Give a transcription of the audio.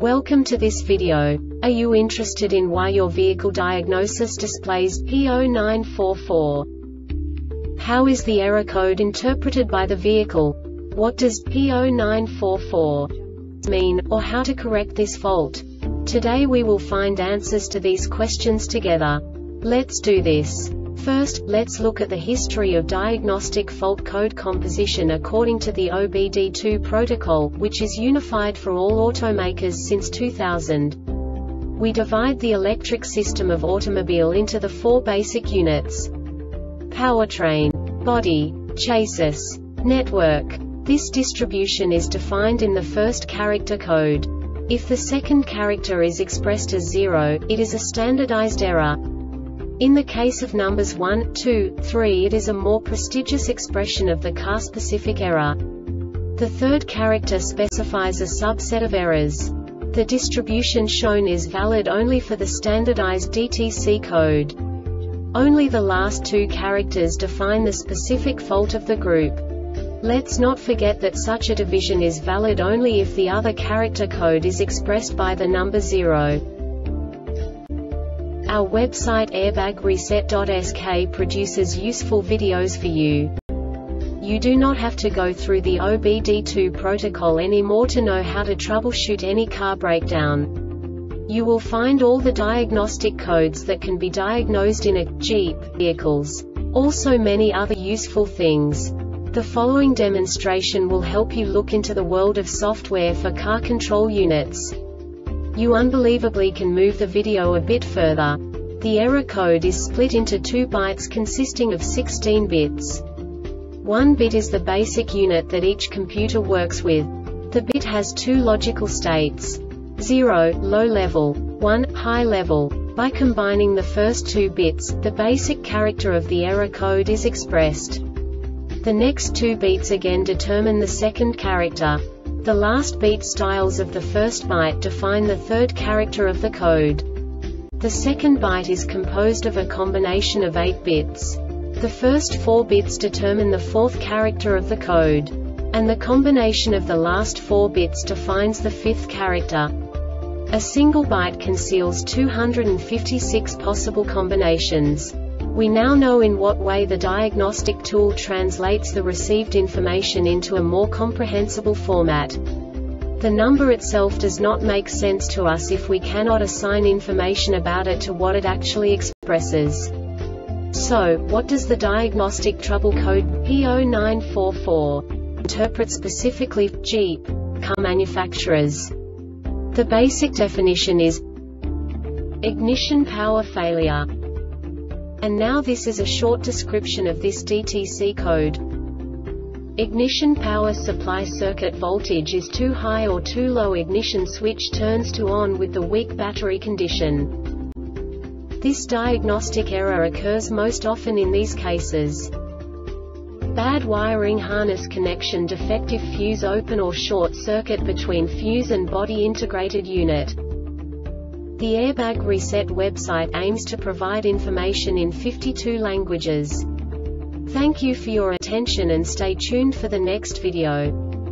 Welcome to this video. Are you interested in why your vehicle diagnosis displays P0944? How is the error code interpreted by the vehicle? What does P0944 mean, or how to correct this fault? Today we will find answers to these questions together. Let's do this. First, let's look at the history of diagnostic fault code composition according to the OBD2 protocol, which is unified for all automakers since 2000. We divide the electric system of automobile into the four basic units: powertrain, body, chassis, network. This distribution is defined in the first character code. If the second character is expressed as 0, it is a standardized error. In the case of numbers 1, 2, 3, it is a more prestigious expression of the car-specific error. The third character specifies a subset of errors. The distribution shown is valid only for the standardized DTC code. Only the last two characters define the specific fault of the group. Let's not forget that such a division is valid only if the other character code is expressed by the number 0. Our website airbagreset.sk produces useful videos for you. You do not have to go through the OBD2 protocol anymore to know how to troubleshoot any car breakdown. You will find all the diagnostic codes that can be diagnosed in a Jeep vehicles. Also many other useful things. The following demonstration will help you look into the world of software for car control units. You unbelievably can move the video a bit further. The error code is split into 2 bytes consisting of 16 bits. 1 bit is the basic unit that each computer works with. The bit has 2 logical states: 0, low level, 1, high level. By combining the first 2 bits, the basic character of the error code is expressed. The next 2 beats again determine the second character. The last beat styles of the first byte define the third character of the code. The second byte is composed of a combination of 8 bits. The first 4 bits determine the fourth character of the code. And the combination of the last 4 bits defines the fifth character. A single byte conceals 256 possible combinations. We now know in what way the diagnostic tool translates the received information into a more comprehensible format. The number itself does not make sense to us if we cannot assign information about it to what it actually expresses. So, what does the diagnostic trouble code P0944 interpret specifically for Jeep car manufacturers? The basic definition is ignition power failure. And now this is a short description of this DTC code. Ignition power supply circuit voltage is too high or too low. Ignition switch turns to on with the weak battery condition. This diagnostic error occurs most often in these cases: bad wiring, harness connection, defective fuse, open or short circuit between fuse and body integrated unit. The Airbag Reset website aims to provide information in 52 languages. Thank you for your attention and stay tuned for the next video.